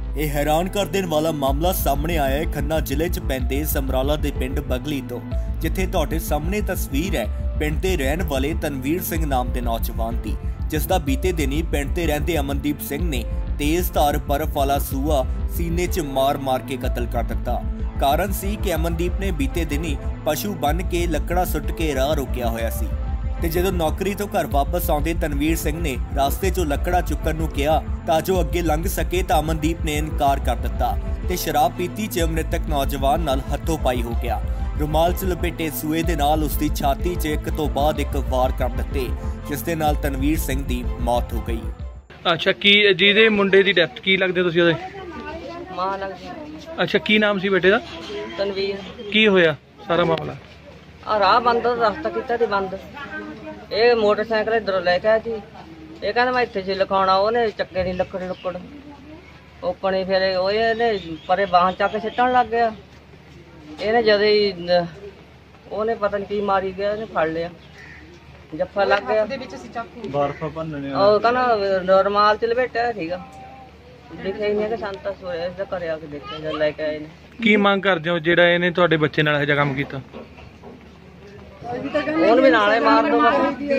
ਇਹ ਹੈਰਾਨ ਕਰ ਦੇਣ ਵਾਲਾ ਮਾਮਲਾ ਸਾਹਮਣੇ ਆਇਆ ਹੈ ਖੰਨਾ ਜ਼ਿਲ੍ਹੇ 'ਚ ਪੈਂਦੇ ਸਮਰਾਲਾ ਦੇ ਪਿੰਡ ਬਗਲੀ ਤੋਂ, ਜਿੱਥੇ ਤੁਹਾਡੇ ਸਾਹਮਣੇ ਤਸਵੀਰ ਹੈ ਪਿੰਡ ਦੇ ਰਹਿਣ ਵਾਲੇ ਤਨਵੀਰ ਸਿੰਘ ਨਾਮ ਦੇ ਨੌਜਵਾਨ ਦੀ, ਜਿਸ ਦਾ ਬੀਤੇ ਦਿਨੀ ਪਿੰਡ ਤੇ ਰਹਿੰਦੇ ਅਮਨਦੀਪ ਸਿੰਘ ਨੇ ਤੇਜ਼ ਧਾਰ ਬਰਫ਼ ਵਾਲਾ ਸੂਆ ਸੀਨੇ 'ਚ ਮਾਰ ਕੇ ਕਤਲ ਕਰ ਦਿੱਤਾ। ਕਾਰਨ ਸੀ ਕਿ ਅਮਨਦੀਪ ਨੇ ਬੀਤੇ ਦਿਨੀ ਪਸ਼ੂ ਬੰਨ ਕੇ ਲੱਕੜਾ ਸੁੱਟ ਕੇ ਰਾਹ ਰੋਕਿਆ ਹੋਇਆ ਸੀ ਤੇ ਜਦੋਂ ਨੌਕਰੀ ਤੋਂ ਘਰ ਵਾਪਸ ਆਉਂਦੇ ਤਨਵੀਰ ਸਿੰਘ ਨੇ ਰਸਤੇ 'ਚੋਂ ਲੱਕੜਾ ਚੁੱਕਣ ਨੂੰ ਕਿਹਾ ਤਾਂ ਜੋ ਅੱਗੇ ਲੰਘ ਸਕੇ ਤਾਂ ਅਮਨਦੀਪ ਨੇ ਇਨਕਾਰ ਕਰ ਦਿੱਤਾ ਤੇ ਸ਼ਰਾਬ ਪੀਤੀ 'ਚ ਮ੍ਰਿਤਕ ਨੌਜਵਾਨ ਨਾਲ ਹੱਥੋਂ-ਪਾਈ ਹੋ ਗਿਆ। रुमाल च लपेटे सूए दे नाल उसकी छाती च एक तो बाद एक वार कर दिते, जिस दे नाल तनवीर सिंह दी मौत हो गई। अच्छा, की जिहदे मुंडे दी डेथ की लगदे तुसीं ओहदे? मां लगदी। अच्छा, की नाम सी बेटे दा? तनवीर। की होया सारा मामला? आ राह बंद, रास्ता कीता सी बंद। ये मोटरसाइकिल इधरों लेके आया सी, ये कहंदा मैं इत्थे सी लिखाउणा, ओहने चक्के दी लक्कड़ ओकणी, फिर ओहने परे बाह चक सिੱਟਣ ਲੱਗ ਗਿਆ। ਇਹਨੇ ਜਦੋਂ ਹੀ ਉਹਨੇ ਪਤਾ ਨਹੀਂ ਕੀ ਮਾਰੀ ਗਿਆ, ਇਹਨੇ ਫੜ ਲਿਆ, ਜੱਫਾ ਲੱਗ ਗਿਆ ਦੇ ਵਿੱਚ ਸੀ ਚਾਕੂ ਬਰਫਾ ਭੰਨਣੇ ਉਹ ਕਹਿੰਦਾ ਰੁਮਾਲ ਚ ਲਪੇਟਿਆ ਸੀਗਾ, ਦਿਖਿਆ ਹੀ ਨਹੀਂ ਕਿ ਸੰਤਾ ਸੋਇਆ ਇਸ ਦਾ ਘਰੇ ਆ ਕੇ ਦੇਖਿਆ ਜਦ ਲੈ ਕੇ ਆਏ ਨੇ। ਕੀ ਮੰਗ ਕਰਦੇ ਹੋ ਜਿਹੜਾ ਇਹਨੇ ਤੁਹਾਡੇ ਬੱਚੇ ਨਾਲ ਇਹ ਜਿਹਾ ਕੰਮ ਕੀਤਾ? ਉਹਨੂੰ ਵੀ ਨਾਲੇ ਮਾਰ ਦੋ,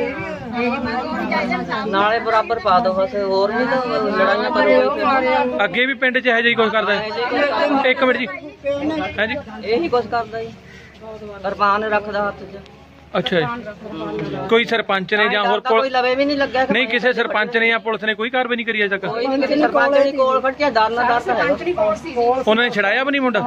ਨਾਲੇ ਬਰਾਬਰ ਪਾ ਦੋ, ਬਸ ਹੋਰ ਵੀ ਤਾਂ ਲੜਾਈਆਂ ਕਰੂਗਾ। ਅੱਗੇ ਵੀ ਪਿੰਡ 'ਚ ਇਹੋ ਜਿਹਾ ਕੁਝ ਕਰਦਾ ਹੈ? ਇੱਕ ਮਿੰਟ ਜੀ, ਹੈ ਜੀ, ਇਹੀ ਕੁਝ ਕਰਦਾ ਜੀ, ਕਿਰਪਾਨ ਰੱਖਦਾ ਹੱਥ 'ਚ। ਅੱਛਾ ਜੀ, ਕੋਈ ਸਰਪੰਚ ਨੇ ਜਾਂ ਹੋਰ ਕੋਈ ਲਵੇ ਵੀ ਨਹੀਂ ਲੱਗਿਆ? ਨਹੀਂ, ਕਿਸੇ ਸਰਪੰਚ ਨੇ ਜਾਂ ਪੁਲਿਸ ਨੇ ਕੋਈ ਕਾਰਵਾਈ ਨਹੀਂ ਕਰੀ ਅਜੇ ਤੱਕ? ਕੋਈ ਨਹੀਂ, ਕਿਸੇ ਸਰਪੰਚ ਨੇ ਕੋਲ ਖੜਿਆ, ਡਰ ਨਾ ਡਰ ਤਾਂ ਹੈਗਾ। ਉਹਨਾਂ ਨੇ ਛਡਾਇਆ ਵੀ ਨਹੀਂ ਮੁੰਡਾ?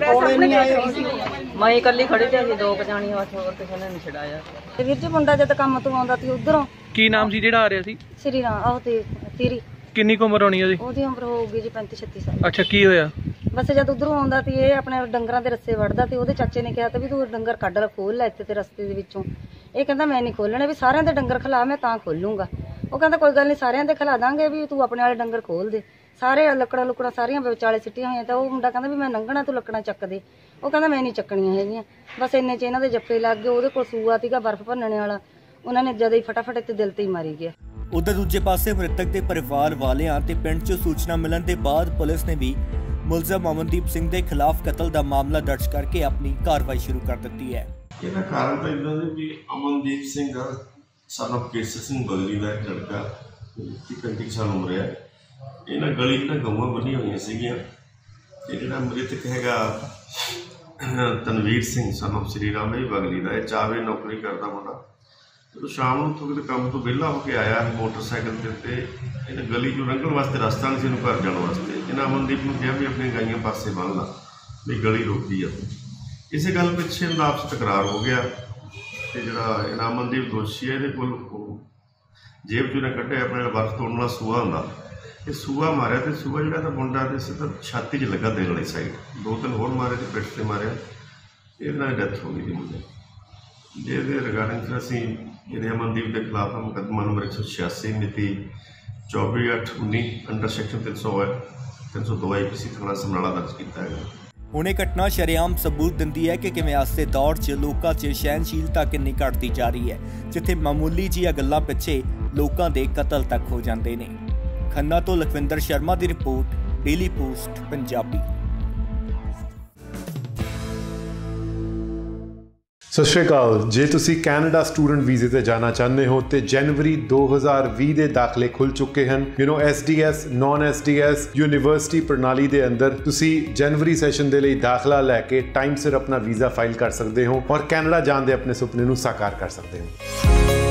ਮੈਂ ਇਕੱਲੀ ਖੜੀ ਤੇ ਅਸੀਂ ਦੋ ਜਾਣੀਆਂ, ਹੋਰ ਕਿਸੇ ਨੇ ਨਹੀਂ ਛਡਾਇਆ। ਵੀਰ ਜੀ ਮੁੰਡਾ ਜਦ ਕੰਮ ਤੋਂ ਆਉਂਦਾ ਸੀ ਉਧਰੋਂ। ਕੀ ਨਾਮ ਸੀ ਜਿਹੜਾ ਆ ਰਿਹਾ ਸੀ? ਸ੍ਰੀ ਰਾਮ, ਆਹ ਤੇ ਤੀਰੀ। ਕਿੰਨੀ ਕੁ ਉਮਰ ਹੋਣੀ ਉਹਦੀ? ਉਹਦੀ ਉਮਰ ਹੋਊਗੀ ਜੀ 35-36 ਸਾਲ। ਅੱਛਾ, ਕੀ ਹੋਇਆ? ਬਸ ਜਦ ਉਧਰੋਂ ਆਉਂਦਾ ਸੀ ਇਹ ਆਪਣੇ ਡੰਗਰਾਂ ਦੇ ਰੱਸੇ ਵੜਦਾ ਤੇ ਉਹਦੇ ਚਾਚੇ ਨੇ ਕਿਹਾ ਵੀ ਤੂੰ ਡੰਗਰ ਕੱਢ ਲੈ, ਖੋਲ ਲੈ ਇੱਥੇ ਤੇ ਰਸਤੇ ਦੇ ਵਿੱਚੋਂ। ਇਹ ਕਹਿੰਦਾ ਮੈਂ ਨਹੀਂ ਖੋਲਣੇ, ਵੀ ਸਾਰਿਆਂ ਦੇ ਡੰਗਰ ਖਿਲਾ ਮੈਂ ਤਾਂ ਖੋਲੂੰਗਾ। ਉਹ ਕਹਿੰਦਾ ਕੋਈ ਗੱਲ ਨਹੀਂ, ਸਾਰਿਆਂ ਦੇ ਖਿਲਾ ਦਾਂਗੇ, ਵੀ ਤੂੰ ਆਪਣੇ ਵਾਲੇ ਡੰਗਰ ਖੋਲ ਦੇ। ਸਾਰੇ ਲੱਕੜਾਂ ਲੁਕੜਾਂ ਸਾਰੀਆਂ ਵਿਚਾਲੇ ਸਿੱਟੀਆਂ ਹੋਈਆਂ, ਤਾਂ ਉਹ ਮੁੰਡਾ ਕਹਿੰਦਾ ਵੀ ਮੈਂ ਲੰਘਣਾ, ਤੂੰ ਲੱਕੜਾਂ ਚੱਕ ਦੇ। ਉਹ ਕਹਿੰਦਾ ਮੈਂ ਨਹੀਂ ਚੱਕਣੀਆਂ ਹੈਗੀਆਂ। ਬਸ ਇੰਨੇ 'ਚ ਇਹਨਾਂ ਦੇ ਜੱਫੇ ਲੱਗ ਗਏ। ਉਹਦੇ ਕੋਲ ਸੂਆ ਸੀਗਾ ਬਰਫ਼ ਭੰਨਣੇ ਵਾਲਾ, ਉਹਨਾਂ ਨੇ ਜਦ ਹੀ ਫਟਾਫਟ ਇੱਥੇ ਦਿਲ ਤੇ ਹੀ ਮਾਰੀ ਗਿਆ। उधर दूजे पासे मृतक के परिवार वालियां ते पिंड च सूचना मिलने के बाद पुलिस ने भी मुलजम अमनदीप सिंह के खिलाफ कतल का मामला दर्ज करके अपनी कार्रवाई शुरू कर दी है। ਇਹਦਾ ਕਾਰਨ ਤਾਂ ਇਦਾਂ ਦੇ ਵੀ ਅਮਨਦੀਪ ਸਿੰਘ son of ਕੇਸਰ ਸਿੰਘ ਬਗਲੀ ਦਾ ਇੱਕ ਲੜਕਾ 35 ਸਾਲ ਉਮਰ ਹੈ। ਇਹਨਾਂ ਗਲੀ 'ਚ ਗਊਆਂ ਬੰਨੀਆਂ ਹੋਈਆਂ ਸੀਗੀਆਂ ਤੇ ਜਿਹੜਾ ਮ੍ਰਿਤਕ ਹੈਗਾ ਤਨਵੀਰ ਸਿੰਘ son of ਸ੍ਰੀ ਰਾਮ ਬਗਲੀ ਦਾ, ਇਹ ਚਾਵੇ ਨੌਕਰੀ ਕਰਦਾ ਮੁੰਡਾ। ਜਦੋਂ ਸ਼ਾਮ ਨੂੰ ਉੱਥੋਂ ਕਿਤੇ ਕੰਮ ਤੋਂ ਵਿਹਲਾ ਹੋ ਕੇ ਆਇਆ ਮੋਟਰਸਾਈਕਲ ਦੇ ਉੱਤੇ, ਇਹਨੇ ਗਲੀ 'ਚੋਂ ਲੰਘਣ ਵਾਸਤੇ ਰਸਤਾ ਨਹੀਂ ਸੀ ਇਹਨੂੰ ਘਰ ਜਾਣ ਵਾਸਤੇ। ਇਹਨਾਂ ਅਮਨਦੀਪ ਨੂੰ ਕਿਹਾ ਵੀ ਆਪਣੀਆਂ ਗਾਈਆਂ ਪਾਸੇ ਬੰਨ੍ਹ ਲਾ, ਵੀ ਗਲੀ ਰੋਕਦੀ ਆ। ਇਸੇ ਗੱਲ ਪਿੱਛੇ ਇਹਨਾਂ ਦਾ ਆਪਸ ਤਕਰਾਰ ਹੋ ਗਿਆ ਤੇ ਜਿਹੜਾ ਇਹਨਾਂ ਅਮਨਦੀਪ ਦੋਸ਼ੀ ਹੈ, ਇਹਦੇ ਕੋਲ ਜੇਬ 'ਚੋਂ ਕੱਢਿਆ ਆਪਣੇ ਨਾਲ ਬਰਫ਼ ਤੋੜਨ ਵਾਲਾ ਸੂਆ ਹੁੰਦਾ, ਇਹ ਸੂਆ ਮਾਰਿਆ ਤੇ ਸੂਆ ਜਿਹੜਾ ਤਾਂ ਮੁੰਡਾ ਤੇ ਸਿੱਧਾ ਛਾਤੀ 'ਚ ਲੱਗਾ ਦਿਲ ਵਾਲੀ ਸਾਈਡ, 2-3 ਹੋਰ ਮਾਰੇ ਤੇ ਪਿੱਠ 'ਤੇ ਮਾਰਿਆ, ਇਹਦੇ ਨਾਲ ਡੈਥ ਹੋ ਗਈ ਸੀ ਮੁੰਡੇ। ਜਿਹਦੇ ਰਿਗਾਰਡਿੰਗ ਫਿਰ ਅਸੀਂ ਇਹਦੇ ਅਮਨਦੀਪ ਦੇ ਖਿਲਾਫ ਮੁਕੱਦਮਾ ਨੰਬਰ 186 ਮਿਤੀ 24/8/19 ਅੰਡਰ ਸੈਕਸ਼ਨ 302 IPC ਥਾਣਾ ਸਮਰਾਲਾ ਦਰਜ ਕੀਤਾ ਹੈਗਾ। ਹੁਣ ਇਹ ਘਟਨਾ ਸ਼ਰੇਆਮ ਸਬੂਤ ਦਿੰਦੀ ਹੈ ਕਿ ਕਿਵੇਂ ਅੱਜ ਦੇ ਦੌਰ 'ਚ ਲੋਕਾਂ 'ਚ ਸਹਿਣਸ਼ੀਲਤਾ ਕਿੰਨੀ ਘਟਦੀ ਜਾ ਰਹੀ ਹੈ, ਜਿੱਥੇ ਮਾਮੂਲੀ ਜਿਹੀਆਂ ਗੱਲਾਂ ਪਿੱਛੇ ਲੋਕਾਂ ਦੇ ਕਤਲ ਤੱਕ ਹੋ ਜਾਂਦੇ ਨੇ। ਖੰਨਾ ਤੋਂ ਲਖਵਿੰਦਰ ਸ਼ਰਮਾ ਦੀ ਰਿਪੋਰਟ, ਡੇਲੀ ਪੋਸਟ ਪੰਜਾਬੀ। ਸਤਿ ਸ਼੍ਰੀ ਅਕਾਲ। ਜੇ ਤੁਸੀਂ ਕੈਨੇਡਾ ਸਟੂਡੈਂਟ ਵੀਜ਼ੇ ਤੇ ਜਾਣਾ ਚਾਹੁੰਦੇ ਹੋ ਤੇ ਜਨਵਰੀ 2020 ਦੇ ਦਾਖਲੇ ਖੁੱਲ ਚੁੱਕੇ ਹਨ। SDS, ਨੌਨ SDS ਯੂਨੀਵਰਸਿਟੀ ਪ੍ਰਣਾਲੀ ਦੇ ਅੰਦਰ ਤੁਸੀਂ ਜਨਵਰੀ ਸੈਸ਼ਨ ਦੇ ਲਈ ਦਾਖਲਾ ਲੈ ਕੇ ਟਾਈਮ ਸਿਰ ਆਪਣਾ ਵੀਜ਼ਾ ਫਾਈਲ ਕਰ ਸਕਦੇ ਹੋ ਔਰ ਕੈਨੇਡਾ ਜਾਣ ਦੇ ਆਪਣੇ ਸੁਪਨੇ ਨੂੰ ਸਾਕਾਰ ਕਰ ਸਕਦੇ ਹੋ।